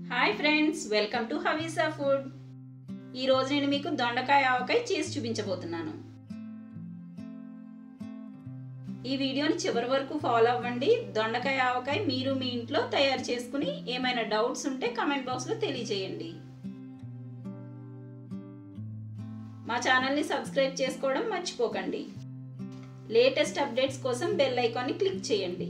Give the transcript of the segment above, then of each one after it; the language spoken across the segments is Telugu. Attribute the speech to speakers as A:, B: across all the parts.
A: Hi friends, welcome to Havisa food. ఈ రోజు నేను మీకు దొండకాయ ఆవకాయ చేసి చూపించబోతున్నాను. ఈ వీడియోని చివరి వరకు ఫాలో అవ్వండి. దొండకాయ ఆవకాయ మీరు మీ ఇంట్లో తయారు చేసుకుని ఏమైనా డౌట్స్ ఉంటే కామెంట్ బాక్స్లో తెలియజేయండి. మా ఛానల్ని సబ్స్క్రైబ్ చేసుకోవడం మర్చిపోకండి. లేటెస్ట్ అప్డేట్స్ కోసం బెల్ ఐకాన్ని క్లిక్ చేయండి.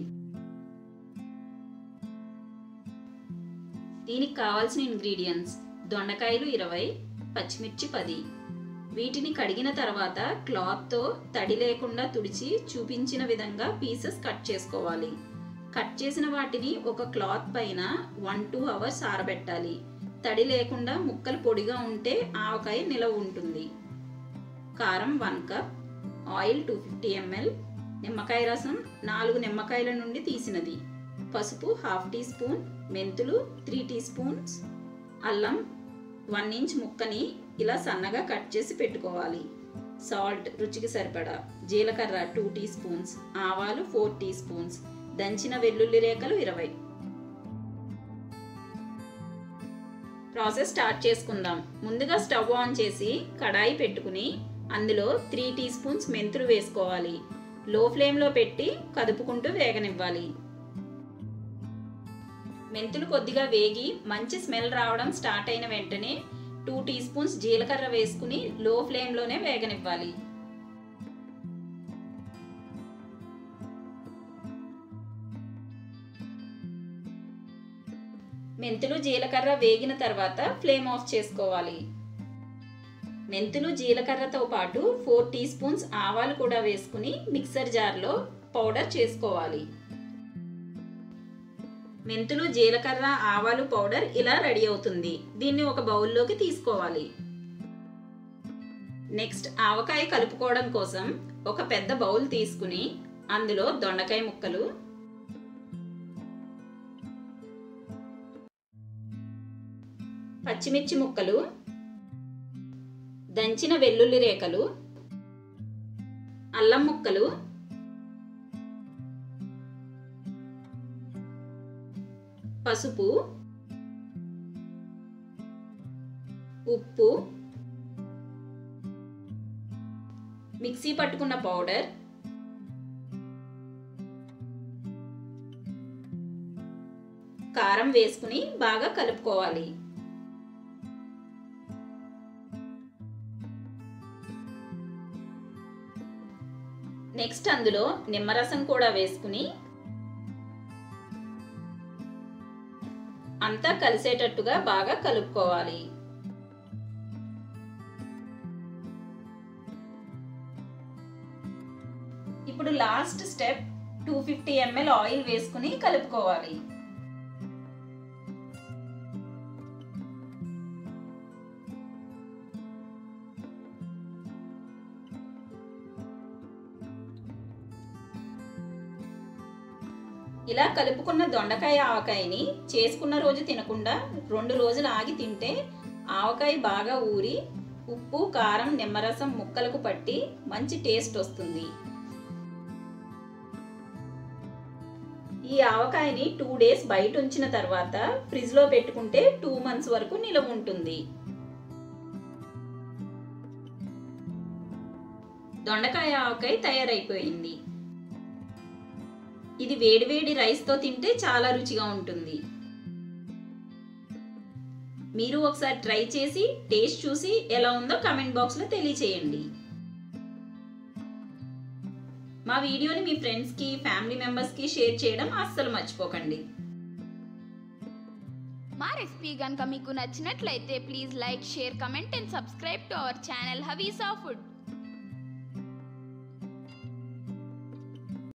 A: దీనికి కావాల్సిన ఇంగ్రీడియంట్స్: దొండకాయలు 20, పచ్చిమిర్చి 10. వీటిని కడిగిన తర్వాత క్లాత్తో తడి లేకుండా తుడిచి చూపించిన విధంగా పీసెస్ కట్ చేసుకోవాలి. కట్ చేసిన వాటిని ఒక క్లాత్ పైన 1-2 అవర్స్ ఆరబెట్టాలి. తడి లేకుండా ముక్కలు పొడిగా ఉంటే ఆవకాయ నిలవ ఉంటుంది. కారం 1 కప్, ఆయిల్ 250 ml, నిమ్మకాయ రసం 4 నిమ్మకాయల నుండి తీసినది, పసుపు 1/2 టీ స్పూన్, మెంతులు 3 టీ స్పూన్స్, అల్లం 1 ఇంచ్ ముక్కని ఇలా సన్నగా కట్ చేసి పెట్టుకోవాలి. సాల్ట్ రుచికి సరిపడా, జీలకర్ర 2 టీ స్పూన్స్, ఆవాలు 4 టీ స్పూన్స్, దంచిన వెల్లుల్లి రేఖలు 20. ప్రాసెస్ స్టార్ట్ చేసుకుందాం. ముందుగా స్టవ్ ఆన్ చేసి కడాయి పెట్టుకుని అందులో 3 టీ స్పూన్స్ మెంతులు వేసుకోవాలి. లో ఫ్లేమ్లో పెట్టి కదుపుకుంటూ వేగనివ్వాలి. మెంతులు కొద్దిగా వేగి మంచి స్మెల్ రావడం స్టార్ట్ అయిన వెంటనే 2 టీ స్పూన్స్ జీలకర్ర వేసుకుని లో ఫ్లేమ్లోనే వేగనివ్వాలి. మెంతులు జీలకర్ర వేగిన తర్వాత ఫ్లేమ్ ఆఫ్ చేసుకోవాలి. మెంతులు జీలకర్రతో పాటు 4 టీ స్పూన్స్ ఆవాలు కూడా వేసుకుని మిక్సర్ జార్లో పౌడర్ చేసుకోవాలి. మెంతులు జీలకర్ర ఆవాలు పౌడర్ ఇలా రెడీ అవుతుంది. దీన్ని ఒక బౌల్లోకి తీసుకోవాలి. నెక్స్ట్ ఆవకాయ కలుపుకోవడం కోసం ఒక పెద్ద బౌల్ తీసుకుని అందులో దొండకాయ ముక్కలు, పచ్చిమిర్చి ముక్కలు, దంచిన వెల్లుల్లి రేఖలు, అల్లం ముక్కలు, పసుపు, ఉప్పు, మిక్సీ పట్టుకున్న పౌడర్, కారం వేసుకుని బాగా కలుపుకోవాలి. నెక్స్ట్ అందులో నిమ్మరసం కూడా వేసుకుని అంతా కలిసేటట్టుగా బాగా కలుపుకోవాలి. ఇప్పుడు లాస్ట్ స్టెప్ 250 ml ఆయిల్ వేసుకుని కలుపుకోవాలి. ఇలా కలుపుకున్న దొండకాయ ఆవకాయని చేసుకున్న రోజు తినకుండా 2 రోజులు ఆగి తింటే ఆవకాయ బాగా ఊరి ఉప్పు కారం నిమ్మరసం ముక్కలకు పట్టి మంచి టేస్ట్ వస్తుంది. ఈ ఆవకాయని 2 డేస్ బయట ఉంచిన తర్వాత ఫ్రిడ్జ్లో పెట్టుకుంటే 2 months వరకు నిలవ ఉంటుంది. దొండకాయ ఆవకాయ తయారైపోయింది. ఇది వేడివేడి రైస్తో తింటే చాలా రుచిగా ఉంటుంది. మీరు ఒకసారి ట్రై చేసి టేస్ట్ చూసి ఎలా ఉందో కామెంట్ బాక్స్లో తెలియచేయండి. మా వీడియోని మీ ఫ్రెండ్స్కి ఫ్యామిలీ మెంబర్స్కి షేర్ చేయడం అస్సలు మర్చిపోకండి.
B: మా రెసిపీ కనుక మీకు నచ్చినట్లయితే please like, share, comment and subscribe to our channel Havisa food.